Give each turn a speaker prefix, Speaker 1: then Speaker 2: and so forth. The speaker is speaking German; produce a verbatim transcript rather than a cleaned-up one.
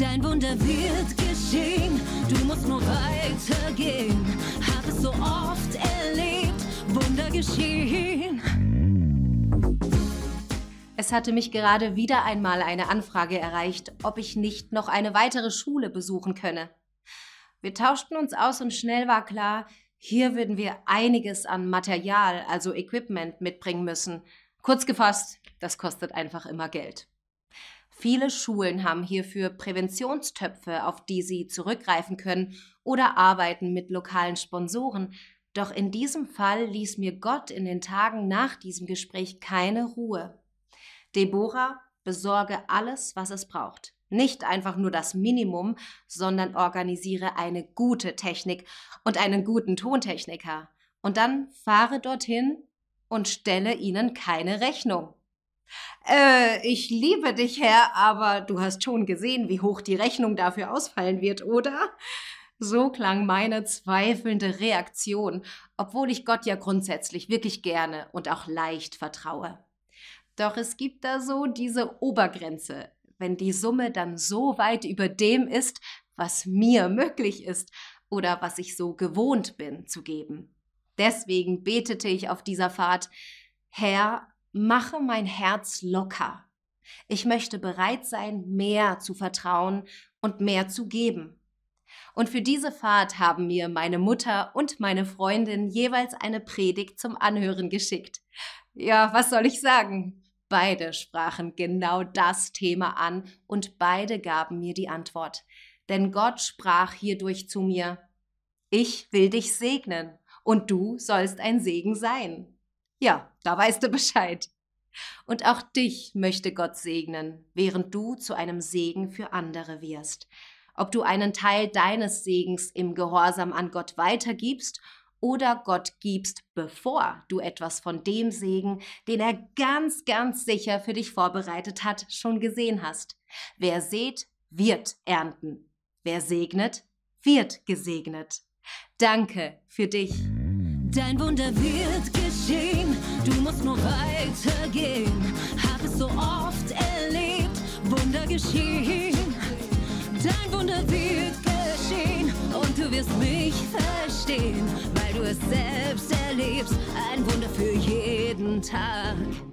Speaker 1: Dein Wunder wird geschehen, du musst nur weitergehen. Hab es so oft erlebt, Wunder geschehen.
Speaker 2: Es hatte mich gerade wieder einmal eine Anfrage erreicht, ob ich nicht noch eine weitere Schule besuchen könne. Wir tauschten uns aus und schnell war klar, hier würden wir einiges an Material, also Equipment, mitbringen müssen. Kurz gefasst, das kostet einfach immer Geld. Viele Schulen haben hierfür Präventionstöpfe, auf die sie zurückgreifen können, oder arbeiten mit lokalen Sponsoren. Doch in diesem Fall ließ mir Gott in den Tagen nach diesem Gespräch keine Ruhe. Deborah, besorge alles, was es braucht. Nicht einfach nur das Minimum, sondern organisiere eine gute Technik und einen guten Tontechniker. Und dann fahre dorthin und stelle ihnen keine Rechnung. Äh, ich liebe dich, Herr, aber du hast schon gesehen, wie hoch die Rechnung dafür ausfallen wird, oder? So klang meine zweifelnde Reaktion, obwohl ich Gott ja grundsätzlich wirklich gerne und auch leicht vertraue. Doch es gibt da so diese Obergrenze, wenn die Summe dann so weit über dem ist, was mir möglich ist oder was ich so gewohnt bin zu geben. Deswegen betete ich auf dieser Fahrt: Herr, mache mein Herz locker. Ich möchte bereit sein, mehr zu vertrauen und mehr zu geben. Und für diese Fahrt haben mir meine Mutter und meine Freundin jeweils eine Predigt zum Anhören geschickt. Ja, was soll ich sagen? Beide sprachen genau das Thema an und beide gaben mir die Antwort. Denn Gott sprach hierdurch zu mir: Ich will dich segnen und du sollst ein Segen sein. Ja, da weißt du Bescheid. Und auch dich möchte Gott segnen, während du zu einem Segen für andere wirst. Ob du einen Teil deines Segens im Gehorsam an Gott weitergibst oder Gott gibst, bevor du etwas von dem Segen, den er ganz, ganz sicher für dich vorbereitet hat, schon gesehen hast. Wer sät, wird ernten. Wer segnet, wird gesegnet. Danke für dich.
Speaker 1: Dein Wunder wird geschehen, du musst nur weitergehen. Hab es so oft erlebt, Wunder geschehen. Dein Wunder wird geschehen und du wirst mich verstehen, weil du es selbst erlebst. Ein Wunder für jeden Tag.